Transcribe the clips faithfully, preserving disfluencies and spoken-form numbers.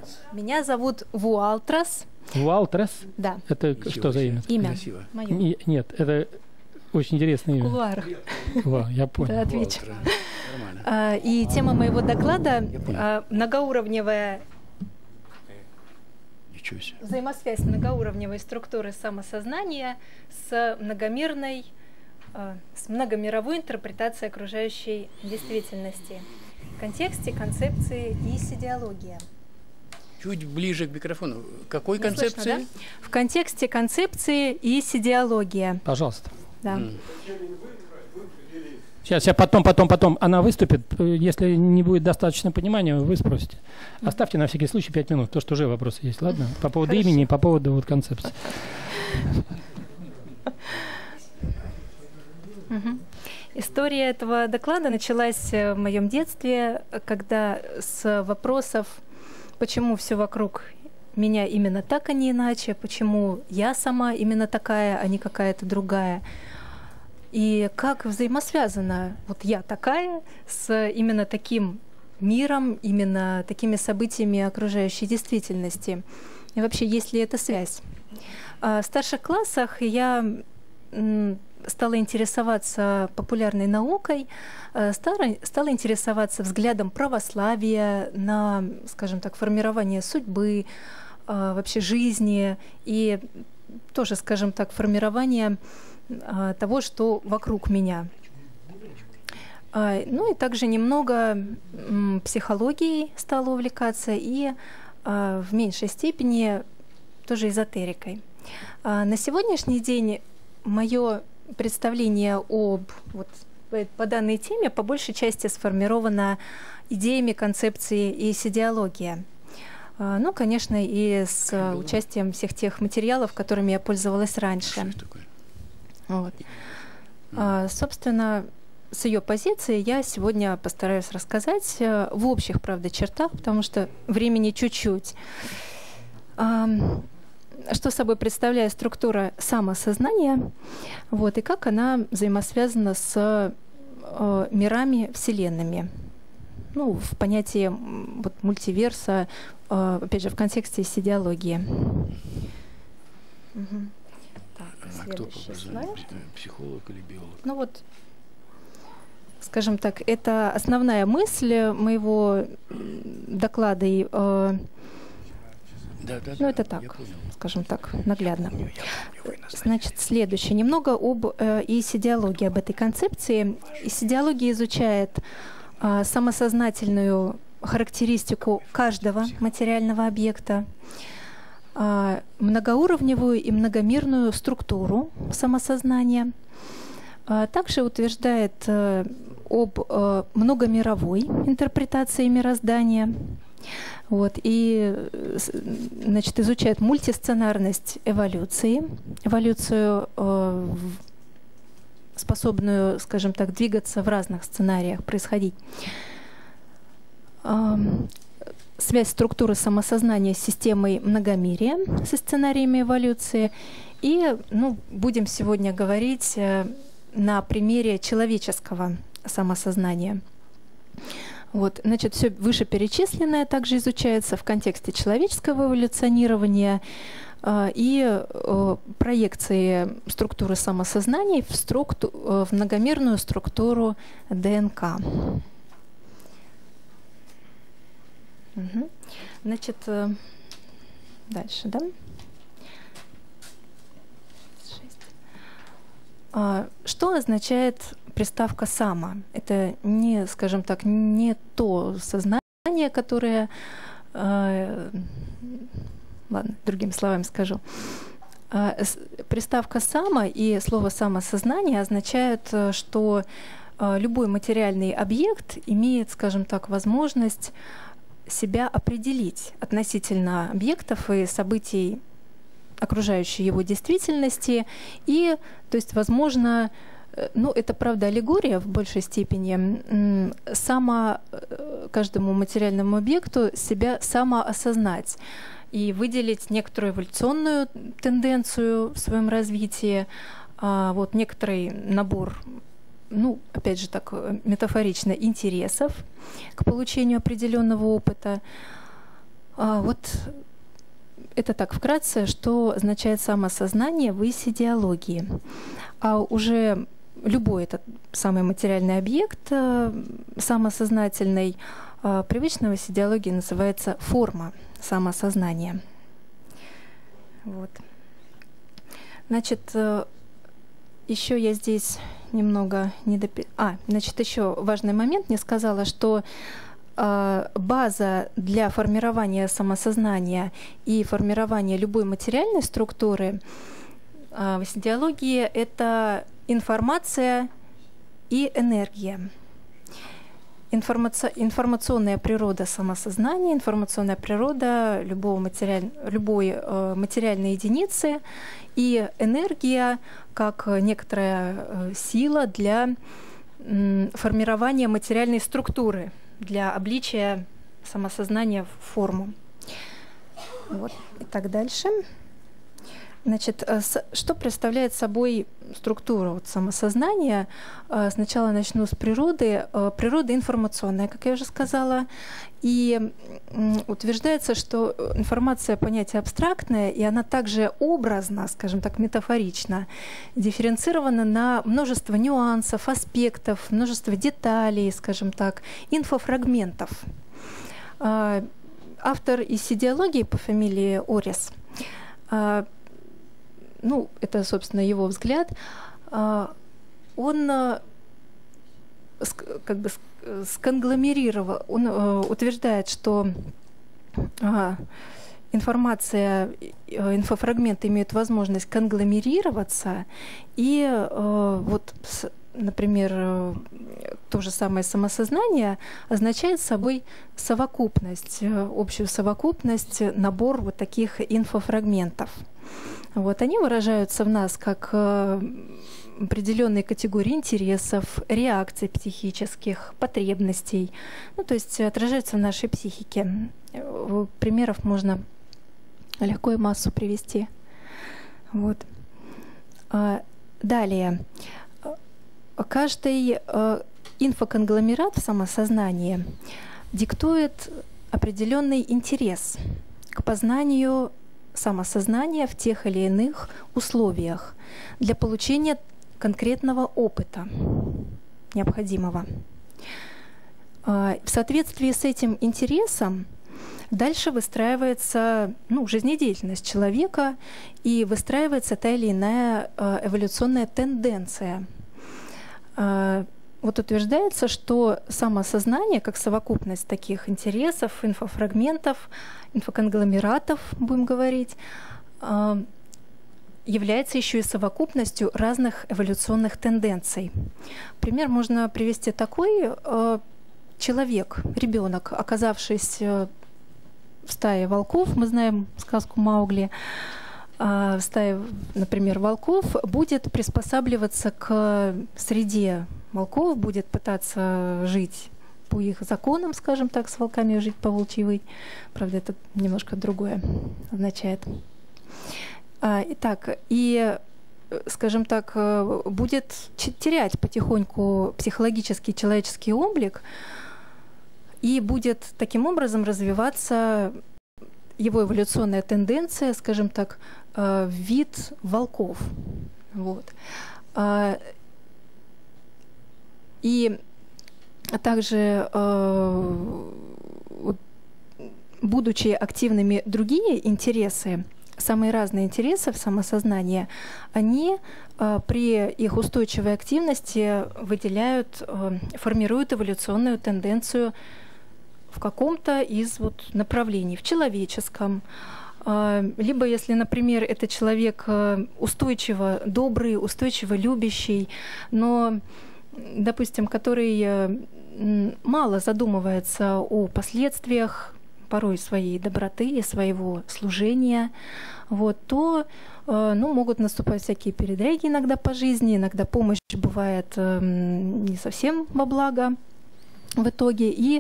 Меня зовут Вуалтрас. Вуалтрас? Да. Это Ничего что за имя? Имя. Мое. Не, нет, это очень интересное имя. Кулуар. Ва, я понял. Да, отвечу. А, и тема моего доклада а, многоуровневая взаимосвязь многоуровневой структуры самосознания с многомерной, а, с многомировой интерпретацией окружающей действительности в контексте концепции исидеология. Чуть ближе к микрофону. Какой Не концепции? Слышно, да? В контексте концепции исидеология. Пожалуйста. Да. Mm. Сейчас, сейчас, потом, потом, потом она выступит. Если не будет достаточно понимания, вы спросите. Оставьте на всякий случай пять минут, то, что уже вопросы есть, ладно? По поводу Хорошо. имени, по поводу вот концепции. Угу. История этого доклада началась в моем детстве, когда с вопросов, почему все вокруг меня именно так, а не иначе, почему я сама именно такая, а не какая-то другая, и как взаимосвязана вот я такая с именно таким миром, именно такими событиями окружающей действительности. И вообще, есть ли эта связь? В старших классах я стала интересоваться популярной наукой, стала интересоваться взглядом православия на, скажем так, формирование судьбы, вообще жизни и тоже, скажем так, формирование того, что вокруг меня. Ну и также немного психологией стала увлекаться и в меньшей степени тоже эзотерикой. На сегодняшний день мое представление об вот, по данной теме по большей части сформировано идеями концепции исидеология. Ну, конечно, и с участием всех тех материалов, которыми я пользовалась раньше. Вот. А, собственно, с ее позиции я сегодня постараюсь рассказать в общих, правда, чертах, потому что времени чуть-чуть. А, что собой представляет структура самосознания, вот, и как она взаимосвязана с а, мирами вселенными. Ну, в понятии вот, мультиверса, а, опять же, в контексте исидеологии. Угу. А кто по образованию? Психолог или биолог? Ну вот, скажем так, это основная мысль моего доклада. И, э, да, да, ну, да, это так, скажем так, наглядно. Я помню, я помню, Значит, следующее. Немного об э, исидеологии, об этой концепции. Исидеология изучает э, самосознательную характеристику каждого материального объекта, многоуровневую и многомерную структуру самосознания. Также утверждает об многомировой интерпретации мироздания. Вот, и значит, изучает мультисценарность эволюции, эволюцию, способную, скажем так, двигаться в разных сценариях, происходить. Связь структуры самосознания с системой многомерия, со сценариями эволюции. И ну, будем сегодня говорить э, на примере человеческого самосознания. Вот, значит, все вышеперечисленное также изучается в контексте человеческого эволюционирования э, и э, проекции структуры самосознания в, структу, э, в многомерную структуру ДНК. Угу. Значит, дальше, да? А, что означает приставка «само»? Это не, скажем так, не то сознание, которое... А, ладно, другими словами скажу. А, с, приставка «само» и слово «самосознание» означают, что а, любой материальный объект имеет, скажем так, возможность себя определить относительно объектов и событий окружающей его действительности. И, то есть, возможно, ну, это, правда, аллегория в большей степени, само каждому материальному объекту себя самоосознать и выделить некоторую эволюционную тенденцию в своем развитии, вот некоторый набор, ну, опять же так метафорично, интересов к получению определенного опыта. Вот это так вкратце, что означает самосознание в ис-идеологии. А уже любой этот самый материальный объект самосознательный, привычно в ис-идеологии называется форма самосознания. Вот. Значит, еще я здесь немного не допи... А, значит, еще важный момент. Не сказала, что э, база для формирования самосознания и формирования любой материальной структуры э, в ис-идеологии — это информация и энергия. Информаци... Информационная природа самосознания, информационная природа любого материаль... любой э, материальной единицы и энергия как некоторая э, сила для э, формирования материальной структуры, для обличия самосознания в форму. Вот. Итак, дальше. Значит, что представляет собой структура вот самосознания? Сначала начну с природы. Природа информационная, как я уже сказала. И утверждается, что информация — понятие абстрактное, и она также образно, скажем так, метафорично дифференцирована на множество нюансов, аспектов, множество деталей, скажем так, инфофрагментов. Автор ис-идеологии по фамилии Орис, ну, это, собственно, его взгляд, он как бы сконгломерировал, он утверждает, что информация, инфофрагменты имеют возможность конгломерироваться, и вот, например, то же самое самосознание означает собой совокупность, общую совокупность, набор вот таких инфофрагментов. Вот, они выражаются в нас как э, определенные категории интересов, реакций психических, потребностей. Ну, то есть отражаются в нашей психике. Примеров можно легко и массу привести. Вот. А, далее. Каждый э, инфоконгломерат в самосознании диктует определенный интерес к познанию самосознания в тех или иных условиях для получения конкретного опыта необходимого. В соответствии с этим интересом дальше выстраивается, ну, жизнедеятельность человека и выстраивается та или иная эволюционная тенденция. Вот утверждается, что самосознание, как совокупность таких интересов, инфофрагментов, инфоконгломератов, будем говорить, является еще и совокупностью разных эволюционных тенденций. Пример можно привести такой. Человек, ребенок, оказавшись в стае волков, мы знаем сказку Маугли, в стае, например, волков, будет приспосабливаться к среде волков, будет пытаться жить по их законам, скажем так, с волками жить по волчьи выть. Правда, это немножко другое означает. Итак, и, скажем так, будет терять потихоньку психологический человеческий облик, и будет таким образом развиваться его эволюционная тенденция, скажем так, в вид волков. Вот. И также, будучи активными другие интересы, самые разные интересы в самосознании, они при их устойчивой активности выделяют, формируют эволюционную тенденцию в каком-то из вот направлений, в человеческом. Либо, если, например, это человек устойчиво добрый, устойчиво любящий, но, допустим, который мало задумывается о последствиях порой своей доброты и своего служения, вот, то ну, могут наступать всякие передряги иногда по жизни, иногда помощь бывает не совсем во благо в итоге. И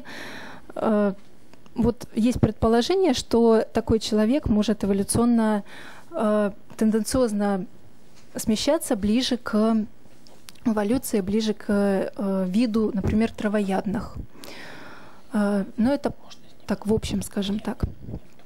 вот есть предположение, что такой человек может эволюционно, тенденциозно смещаться ближе к эволюции, ближе к виду, например, травоядных. Но это так в общем, скажем так.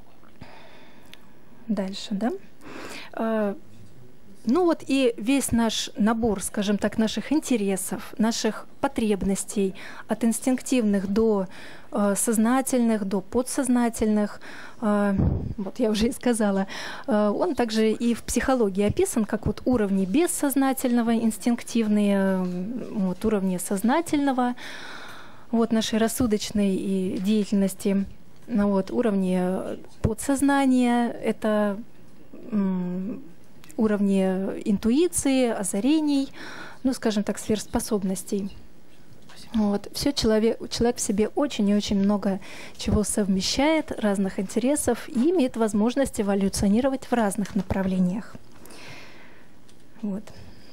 дальше, да? Ну вот и весь наш набор, скажем так, наших интересов, наших потребностей, от инстинктивных до э, сознательных, до подсознательных, э, вот я уже и сказала, э, он также и в психологии описан как вот уровни бессознательного, инстинктивные, э, вот, уровни сознательного, вот, нашей рассудочной и деятельности, ну, вот, уровни подсознания, это м- уровни интуиции, озарений, ну, скажем так, сверхспособностей. Вот. Все человек, человек в себе очень и очень много чего совмещает, разных интересов, и имеет возможность эволюционировать в разных направлениях. Вот.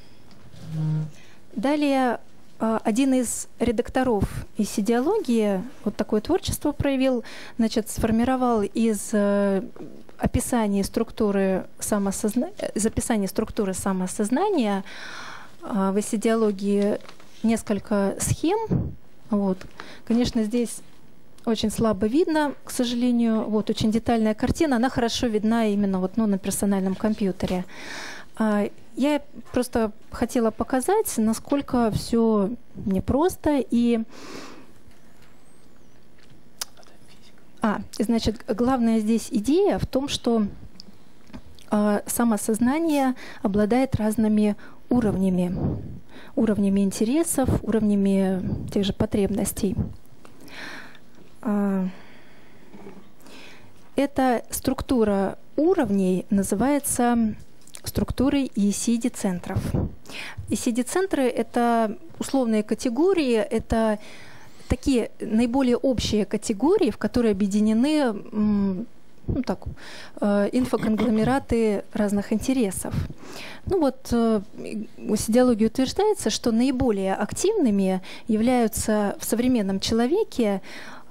Далее один из редакторов из идеологии вот такое творчество проявил, значит, сформировал из описания структуры самосозна... из описания структуры самосознания в идеологии несколько схем. Вот. Конечно, здесь очень слабо видно, к сожалению. Вот очень детальная картина, она хорошо видна именно вот, ну, на персональном компьютере. Я просто хотела показать, насколько все непросто. И а, значит, главная здесь идея в том, что э, самосознание обладает разными уровнями, уровнями интересов, уровнями тех же потребностей. Э, эта структура уровней называется структурой и си ди-центров. и си ди-центры — это условные категории, это такие наиболее общие категории, в которые объединены ну, так, инфоконгломераты разных интересов. Ну вот у идеологии утверждается, что наиболее активными являются в современном человеке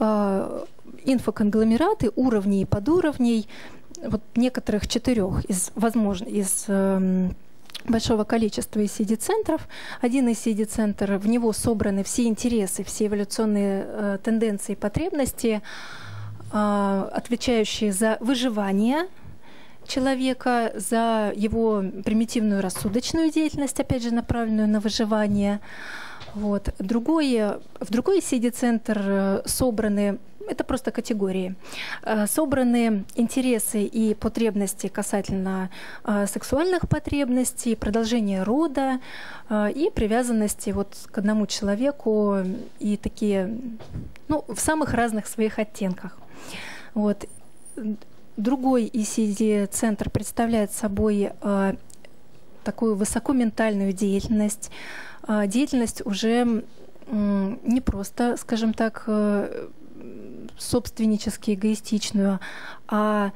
инфоконгломераты уровней и подуровней, вот некоторых четырех из возможных, из э, большого количества и си ди-центров. Один и си ди-центр, в него собраны все интересы, все эволюционные э, тенденции и потребности, э, отвечающие за выживание человека, за его примитивную рассудочную деятельность, опять же, направленную на выживание. Вот. Другое, в другой си ди-центр собраны, это просто категории, собраны интересы и потребности касательно сексуальных потребностей, продолжения рода и привязанности вот к одному человеку, и такие, ну, в самых разных своих оттенках. Вот. Другой и си ди-центр представляет собой такую высокоментальную деятельность, деятельность уже не просто, скажем так, собственнически эгоистичную, а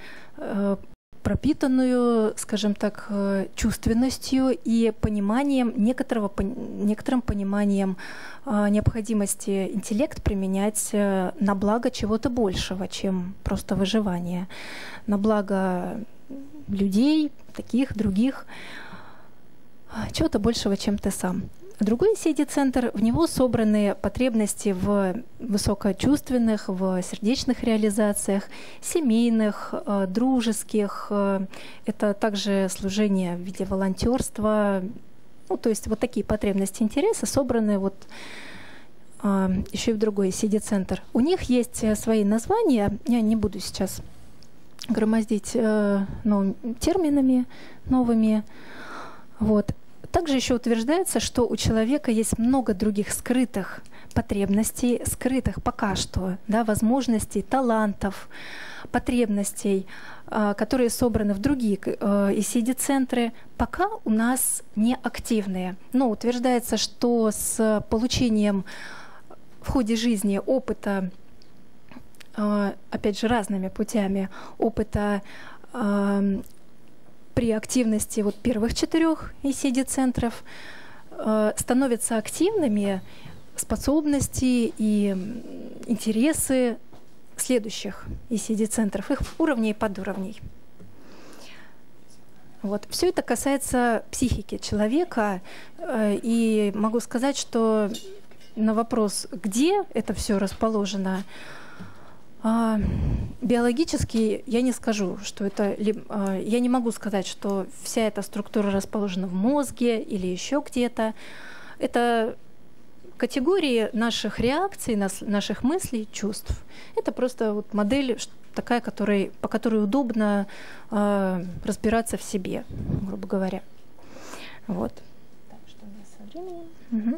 пропитанную, скажем так, чувственностью и пониманием, некоторого, некоторым пониманием необходимости интеллект применять на благо чего-то большего, чем просто выживание, на благо людей, таких, других, чего-то большего, чем ты сам. Другой си ди-центр, в него собраны потребности в высокочувственных, в сердечных реализациях, семейных, э, дружеских. Э, это также служение в виде волонтерства. Ну, то есть вот такие потребности, интересы собраны вот, э, еще и в другой си ди-центр. У них есть свои названия. Я не буду сейчас громоздить э, ну, терминами новыми. Вот. Также еще утверждается, что у человека есть много других скрытых потребностей, скрытых пока что, да, возможностей, талантов, потребностей, которые собраны в другие и си ди-центры, пока у нас не активные. Но утверждается, что с получением в ходе жизни опыта, опять же, разными путями, опыта при активности вот первых четырех и си ди-центров э, становятся активными способности и интересы следующих и си ди-центров, их уровней и подуровней. Вот. Все это касается психики человека, э, и могу сказать, что на вопрос, где это все расположено, Биологически я не скажу, что это... Я не могу сказать, что вся эта структура расположена в мозге или еще где-то. Это категории наших реакций, наших мыслей, чувств. Это просто вот модель такая, которой, по которой удобно э, разбираться в себе, грубо говоря. Вот. Так, что у нас со временем? Угу.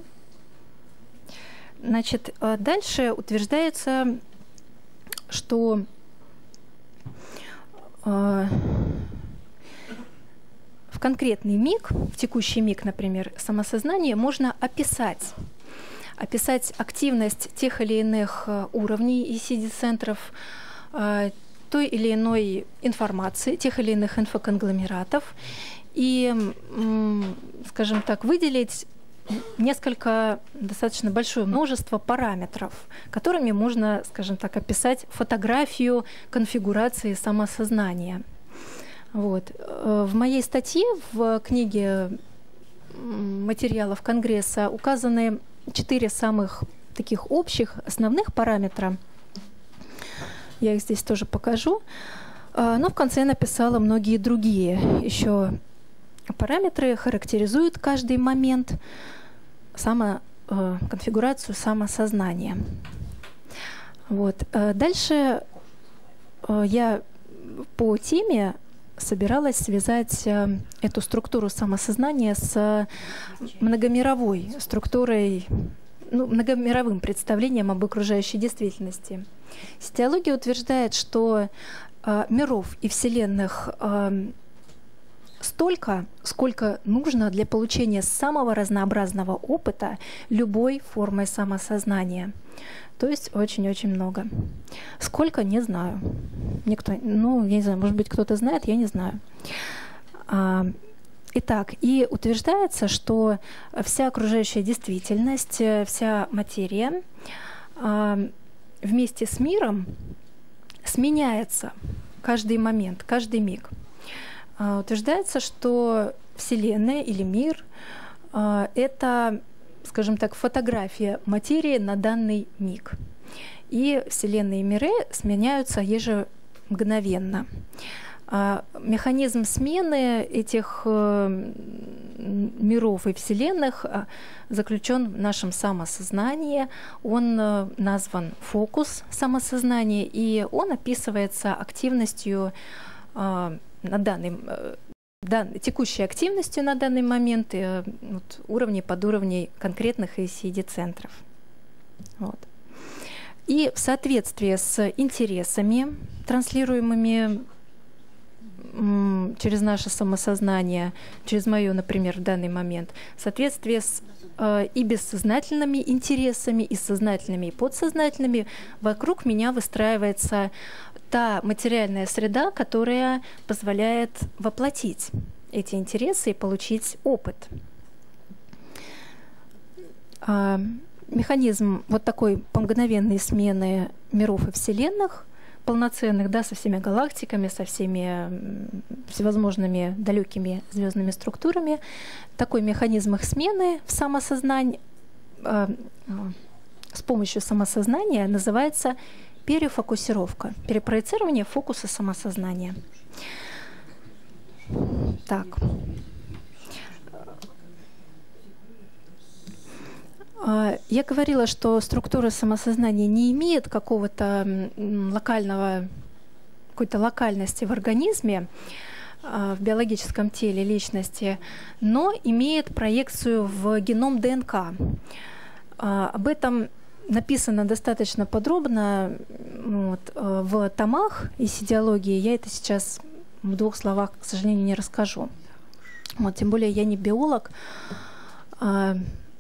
Значит, дальше утверждается, что э, в конкретный миг, в текущий миг, например, самосознание можно описать. Описать активность тех или иных уровней и си ди-центров, э, той или иной информации, тех или иных инфоконгломератов и, м, скажем так, выделить несколько, достаточно большое множество параметров, которыми можно, скажем так, описать фотографию конфигурации самосознания. Вот. В моей статье в книге материалов Конгресса указаны четыре самых таких общих, основных параметра. Я их здесь тоже покажу. Но в конце я написала многие другие еще параметры, характеризуют каждый момент, само, э, конфигурацию самосознания. Вот. Дальше э, я по теме собиралась связать э, эту структуру самосознания с многомировой структурой, ну, многомировым представлением об окружающей действительности. Сетиология утверждает, что э, миров и вселенных э, столько, сколько нужно для получения самого разнообразного опыта любой формой самосознания. То есть очень-очень много. Сколько, не знаю. Никто, ну, я не знаю, может быть, кто-то знает, я не знаю. А, итак, и утверждается, что вся окружающая действительность, вся материя а, вместе с миром сменяется каждый момент, каждый миг. А, утверждается, что Вселенная или мир а, — это, скажем так, фотография материи на данный миг. И Вселенные и миры сменяются ежемгновенно. А механизм смены этих э, миров и Вселенных э, заключен в нашем самосознании. Он э, назван фокус самосознания, и он описывается активностью э, на данный э, дан, текущей активностью на данный момент э, вот, уровней, подуровней конкретных и си ди-центров. Вот. И в соответствии с интересами, транслируемыми м, через наше самосознание, через мое, например, в данный момент, в соответствии с э, и бессознательными интересами, и сознательными, и подсознательными, вокруг меня выстраивается та материальная среда, которая позволяет воплотить эти интересы и получить опыт. А, механизм вот такой мгновенной смены миров и вселенных, полноценных, да, со всеми галактиками, со всеми всевозможными далекими звездными структурами, такой механизм их смены в самосознании, э, с помощью самосознания называется перефокусировка, перепроецирование фокуса самосознания. Так. Я говорила, что структура самосознания не имеет какого-то локального, какой-то локальности в организме, в биологическом теле личности, но имеет проекцию в геном ДНК. Об этом написано достаточно подробно вот, в томах из идеологии. Я это сейчас в двух словах, к сожалению, не расскажу. Вот, тем более я не биолог. А,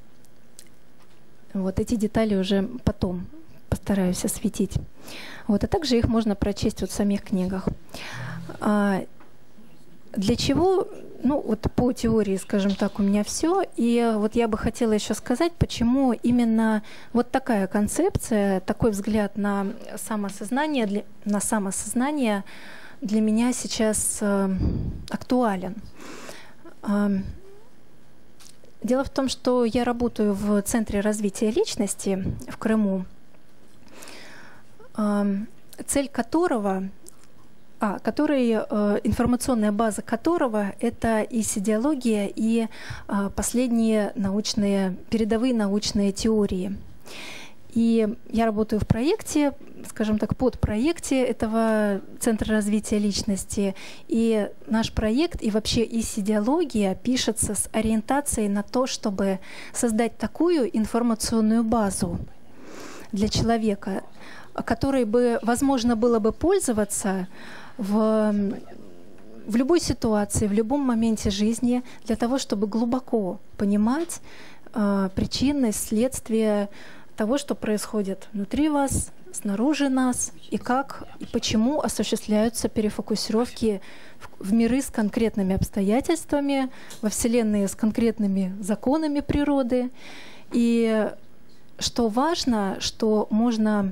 вот эти детали уже потом постараюсь осветить. Вот, а также их можно прочесть вот в самих книгах. А, для чего? Ну, вот по теории, скажем так, у меня все. И вот я бы хотела еще сказать, почему именно вот такая концепция, такой взгляд на самосознание, для, на самосознание для меня сейчас э, актуален. Э, дело в том, что я работаю в Центре развития личности в Крыму. Э, цель которого, а, который, э, информационная база которого — это и сидеология, и э, последние научные, передовые научные теории. И я работаю в проекте, скажем так, под проекте этого Центра развития личности. И наш проект, и вообще и сидеология пишется с ориентацией на то, чтобы создать такую информационную базу для человека, которой бы возможно было бы пользоваться в, в любой ситуации, в любом моменте жизни, для того, чтобы глубоко понимать э, причины, следствия того, что происходит внутри вас, снаружи нас, и как и почему осуществляются перефокусировки в, в миры с конкретными обстоятельствами, во Вселенные с конкретными законами природы. И что важно, что можно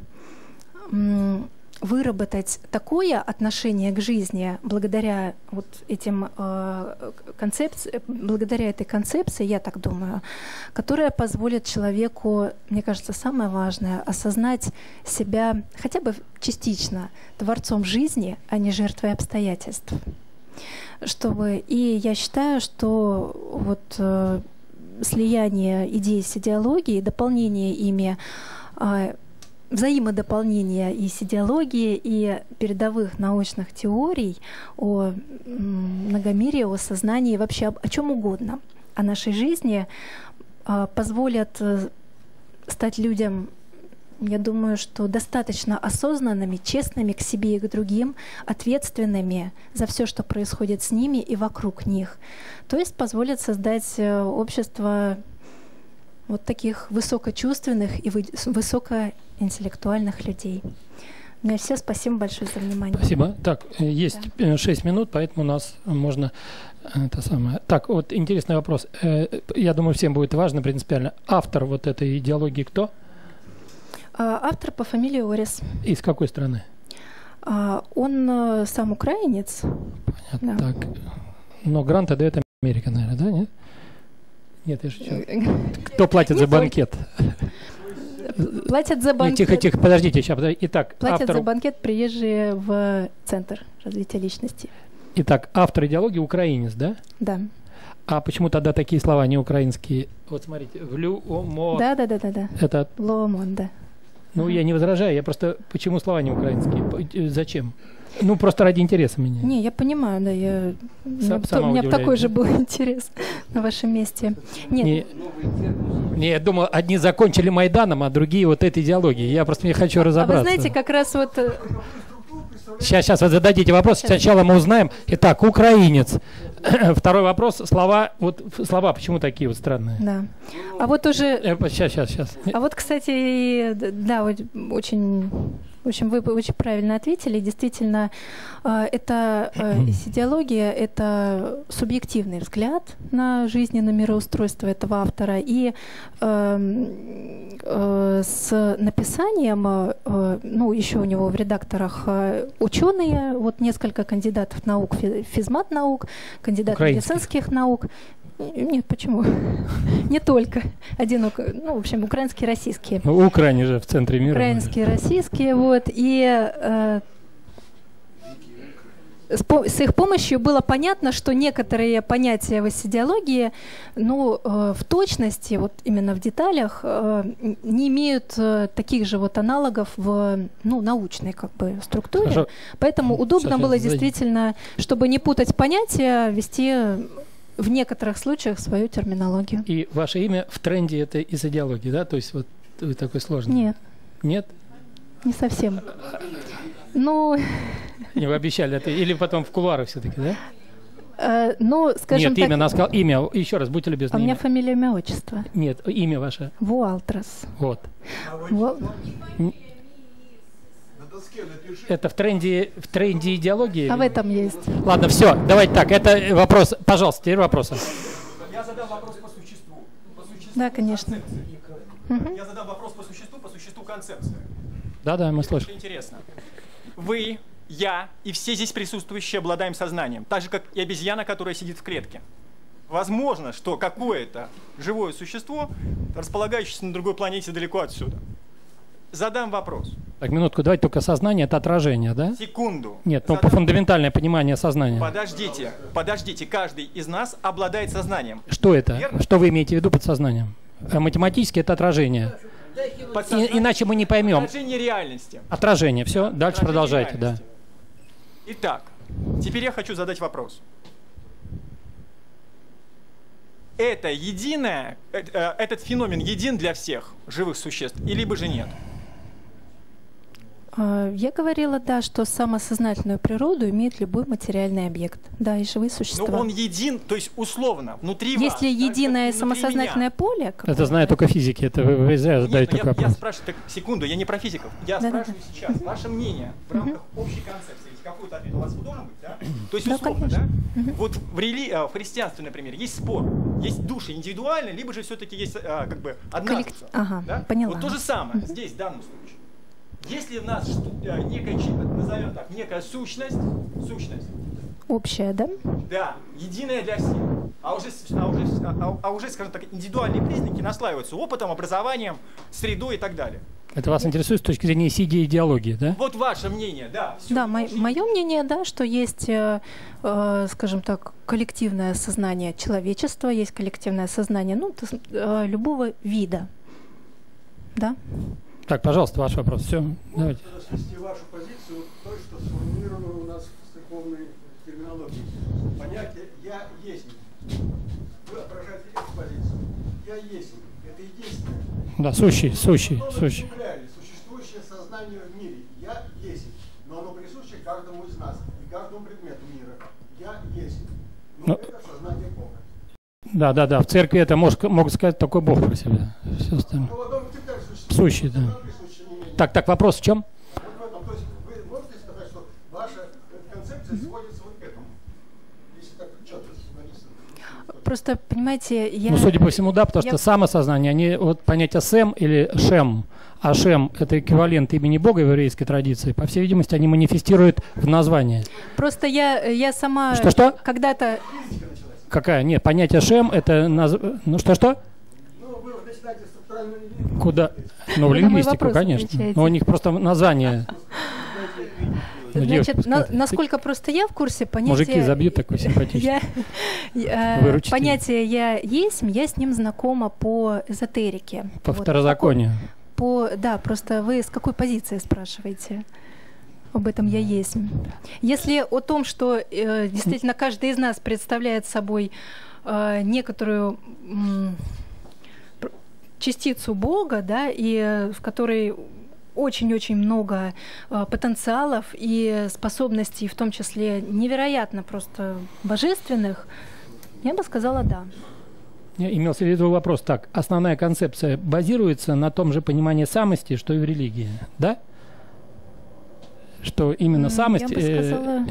м, выработать такое отношение к жизни благодаря вот этим э, концепциям, благодаря этой концепции, я так думаю, которая позволит человеку, мне кажется, самое важное, осознать себя хотя бы частично творцом жизни, а не жертвой обстоятельств. Чтобы, и я считаю, что вот э, слияние идей с идеологией, дополнение ими, э, взаимодополнение и с идеологией, и передовых научных теорий о многомирии, о сознании, вообще о, о чем угодно, о нашей жизни, э, позволят э, стать людям, я думаю, что достаточно осознанными, честными к себе и к другим, ответственными за все, что происходит с ними и вокруг них. То есть позволят создать э, общество вот таких высокочувственных и высокоинтеллектуальных людей. У меня все. Спасибо большое за внимание. Спасибо. Так, есть да. шесть минут, поэтому у нас можно это самое. Так, вот интересный вопрос. Я думаю, всем будет важно принципиально. Автор вот этой идеологии кто? Автор по фамилии Орис. Из какой страны? Он сам украинец. Понятно. Да. Так. Но грант отдает Америка, наверное, да? Нет? Нет, я шучу. Кто платит за банкет? Платят за банкет. Нет, тихо, тихо, подождите, сейчас. Итак, платят автор... за банкет приезжие в Центр развития личности. Итак, автор идеологии украинец, да? Да. А почему тогда такие слова не украинские? Вот смотрите, влюмо... Да, да, да, да, да. Это... Ломон, да. Ну, ага. Я не возражаю, я просто... Почему слова не украинские? Зачем? Ну, просто ради интереса меня. Не, я понимаю, да, я... Сам, у меня такой же был интерес на вашем месте. Нет. Не, не, я думал, одни закончили Майданом, а другие вот этой идеологией. Я просто не хочу разобраться. А вы знаете, как раз вот... Сейчас, сейчас вы зададите вопрос. Сейчас. Сначала мы узнаем. Итак, украинец. Второй вопрос. Слова. Вот слова почему такие вот странные? Да. А вот уже... Сейчас, сейчас, сейчас. А вот, кстати, да, очень... В общем, вы очень правильно ответили. Действительно, это идеология, это субъективный взгляд на жизнь и на мироустройство этого автора. И с написанием, ну, еще у него в редакторах ученые, вот несколько кандидатов наук, физмат наук, кандидат медицинских наук. Нет, почему? Не только. Один, ну, в общем, украинские, российские. Ну, Украине же в центре мира. Украинские, российские, вот. И э, с, с их помощью было понятно, что некоторые понятия в идеологии, ну, э, в точности, вот именно в деталях, э, не имеют э, таких же вот аналогов в, ну, научной, как бы, структуре. Хорошо. Поэтому удобно сейчас было действительно, чтобы не путать понятия, вести... в некоторых случаях свою терминологию. И ваше имя в тренде это из идеологии, да? То есть вот вы такой сложный? Нет. Нет? Не совсем. Ну... Не, вы обещали это. Или потом в кулуарах все-таки, да? Uh, ну, скажем Нет, так... имя, она сказала, имя, еще раз, будьте любезны. А у меня имя. фамилия, имя, отчество. Нет, имя ваше. Вуалтрас. Вот. Во... Это в тренде, в тренде идеологии? А в этом есть. Ладно, все, давайте так, это вопрос, пожалуйста, теперь вопросы. Я задам вопрос по существу. По существу да, конечно. Угу. Я задам вопрос по существу, по существу концепции. Да-да, мы слышим. Это интересно. Вы, я и все здесь присутствующие обладаем сознанием, так же, как и обезьяна, которая сидит в клетке. Возможно, что какое-то живое существо, располагающееся на другой планете далеко отсюда. Задам вопрос. Так, минутку, давайте только сознание — это отражение, да? Секунду. Нет, ну Задам... по фундаментальное понимание сознания. Подождите, подождите, каждый из нас обладает сознанием. Что это? Верно? Что вы имеете в виду под сознанием? Математически это отражение. И, иначе мы не поймем. Отражение реальности. Отражение, все, дальше Отражение продолжайте, реальности. да. Итак, теперь я хочу задать вопрос. Это единое, этот феномен един для всех живых существ, и либо же нет? Я говорила, да, что самосознательную природу имеет любой материальный объект. Да, и живые существа. Но он един, то есть условно, внутри вас. Если единое самосознательное меня. поле... Это знают только физики, это вы, вы зря задаете такой я, вопрос. Я спрашиваю, так, секунду, я не про физиков. Я да, спрашиваю да. сейчас ваше мнение в рамках общей концепции. Ведь какой-то ответ у вас должен быть, да? То есть Да, условно, конечно. да? Вот в, рели... в христианстве, например, есть спор. Есть души индивидуальные, либо же все-таки есть а, как бы одна Коллект... душа. Ага, Да? поняла. Вот то же самое здесь, в данном случае. Если в нас некая, назовем так, некая сущность, сущность, общая, да? да, единая для всех, а уже, а уже, а, а уже, скажем так, индивидуальные признаки наслаиваются опытом, образованием, средой и так далее. Это вас интересует с точки зрения сиди идеологии, да? Вот ваше мнение, да. Да, мо- мое мнение, да, что есть, э, э, скажем так, коллективное сознание человечества, есть коллективное сознание, ну, то, э, любого вида, да. Так, пожалуйста, ваш вопрос. Все, давайте. Свести вашу позицию той, что сформулировано у нас в церковной терминологии. Понятие «я есть». Вы отражаете эту позицию. «Я есть». Это единственное. Да, сущий, сущий, Что сущий. существующее сознание в мире. «Я есть». Но оно присуще каждому из нас и каждому предмету мира. «Я есть». Но Ну, это сознание Бога. Да, да, да. В церкви это может, могут сказать такой Бог про себя. Все остальное. Но в одном теперь существует. Сущий, да. Так, так, вопрос в чем? Вот в этом. То есть вы можете сказать, что ваша концепция сводится вот к этому? Если так четко написано. Просто, понимаете, я... Ну, судя по всему, да, потому я- что самосознание, они, вот понятие сэм или шем, а шем — это эквивалент имени Бога в еврейской традиции, по всей видимости, они манифестируют в названии. Просто я, я сама Что-что? когда-то... Какая? Нет, понятие шем — это... Наз... Ну, что-что? Ну, вы вот начинаете структуральную линию. Куда? Ну, в Вы на мой лингвистику, вопрос конечно. отвечаете. Но у них просто название. Ну, девушка, Значит, на- пускай. насколько просто я в курсе понятия... Мужики забьют такой симпатичный. Я, я, э, Выручите. понятие «я есть», я с ним знакома по эзотерике. По Вот. второзаконию. По, да, просто вы с какой позиции спрашиваете? Об этом «я есть». Если о том, что э, действительно каждый из нас представляет собой э, некоторую м, пр- частицу Бога, да, и э, в которой очень-очень много э, потенциалов и способностей, в том числе невероятно просто божественных, я бы сказала «да». Имелся в виду вопрос так. Основная концепция базируется на том же понимании самости, что и в религии, да? Что именно М, самость... Я бы э, сказала...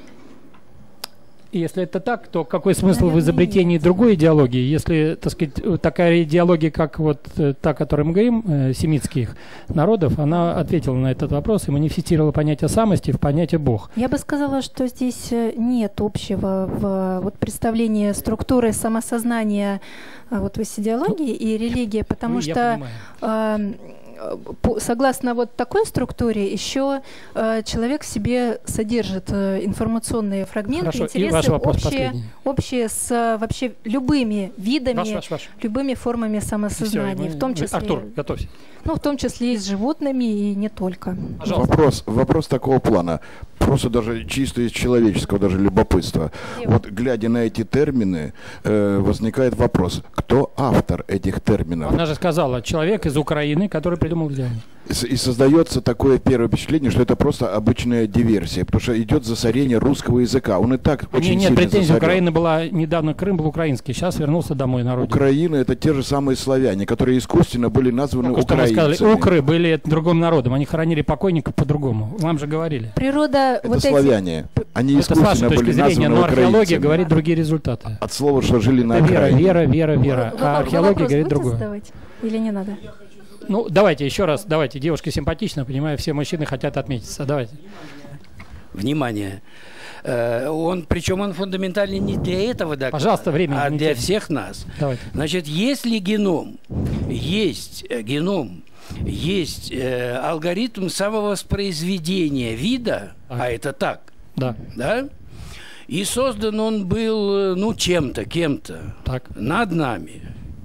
И если это так, то какой смысл Наверное, в изобретении нет. другой идеологии? Если, так сказать, такая идеология, как вот э, та, о которой мы говорим, э, семитских народов, она ответила на этот вопрос и манифестировала понятие самости в понятие Бог. Я бы сказала, что здесь э, нет общего в вот, представлении структуры самосознания а, вот, в идеологии и религии, потому Ну, я что понимаю. э, по- согласно вот такой структуре еще э, человек в себе содержит э, информационные фрагменты, Хорошо, и интересы ваш вопрос общие, последний. общие с э, вообще любыми видами, Ваш, ваш, ваш. любыми формами самосознания, Всё, в том мы- числе, Артур, готовься. ну, в том числе и с животными и не только. Пожалуйста. Вопрос, вопрос такого плана, просто даже чисто из человеческого, даже любопытства. Дима. Вот глядя на эти термины, э, возникает вопрос, кто автор этих терминов? Она же сказала, человек из Украины, который придумал идею. И с- И создается такое первое впечатление, что это просто обычная диверсия, потому что идет засорение русского языка. Он и так Не, очень нет, сильно претензий. засорен. Украина была, недавно Крым был украинский, сейчас вернулся домой на родину. Украина — это те же самые славяне, которые искусственно были названы Только что мы украинцами. сказали, укры были другим народом, они хоронили покойников по-другому. Вам же говорили. Природа Это вот эти... славяне. Они Это с вашей искусственно точки были зрения, названы но археология украинцами. говорит другие результаты. От слова, что жили на Это вера, окраине. вера, вера, вера. Вы- А вы археология вопрос говорит будете другое. задавать? Или не надо? Ну, давайте еще раз, давайте. Девушка симпатична, понимаю, все мужчины хотят отметиться. Давайте. Внимание. Э, Он, причем он фундаментальный не для этого доклада, Пожалуйста, время а не для тянем. всех нас. Давайте. Значит, если геном, есть э, геном есть э, алгоритм самовоспроизведения вида, Так. а это так, Да. да? И создан он был, ну, чем-то, кем-то Так. над нами,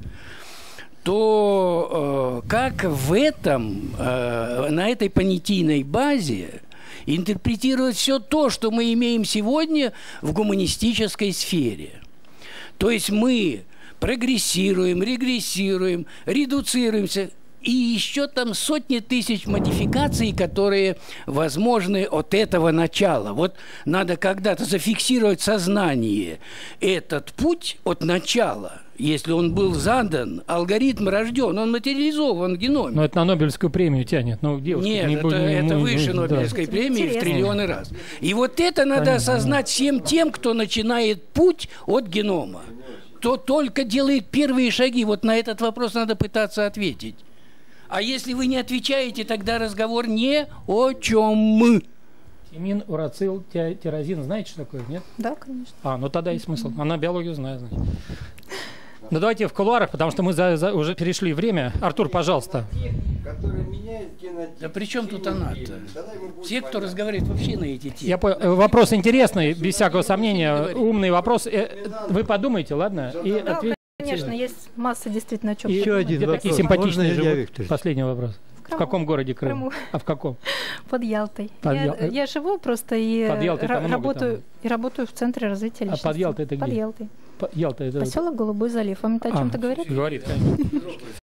то э, как в этом, э, на этой понятийной базе интерпретировать все то, что мы имеем сегодня в гуманистической сфере? То есть мы прогрессируем, регрессируем, редуцируемся, и еще там сотни тысяч модификаций, которые возможны от этого начала. Вот надо когда-то зафиксировать в сознании этот путь от начала. Если он был задан, алгоритм рожден, он материализован в геноме. Но это на Нобелевскую премию тянет. Ну, девушки, Нет, не это, будем- не- это мы- выше мы- да. Нобелевской премии в Интересно. триллионы раз. И вот это надо Понятно. осознать всем тем, кто начинает путь от генома. Кто только делает первые шаги. Вот на этот вопрос надо пытаться ответить. А если вы не отвечаете, тогда разговор не о чем. Тимин, урацил, ти- тирозин. Знаете, что такое, нет? Да, конечно. А, ну тогда есть смысл. Она биологию знает, значит. Ну давайте в кулуарах, потому что мы за- за- уже перешли время. Артур, пожалуйста. Который меняет генотип. Да при чем тут она-то? Тогда ему будет Все, кто понятно. разговаривает вообще на эти темы. Я понял. Э, Вопрос интересный, без всякого сомнения. Умный вопрос. Э, Вы подумайте, ладно? И Да, ответьте. конечно, есть масса действительно о чем И Еще один где вопрос. такие симпатичные Можно, Илья живут? Викторович? Последний вопрос. В Крыму. каком городе Крым? Крыму. А в каком? под Ялтой. Под я, Ял- я живу просто и Под Ялтой ра- там много работаю там. и работаю в центре развития А под личности. Ялтой это Под где? Ялтой. По- Ялта это... Поселок Голубой залив. Вам это о А, чем-то говорит? Говорит, конечно.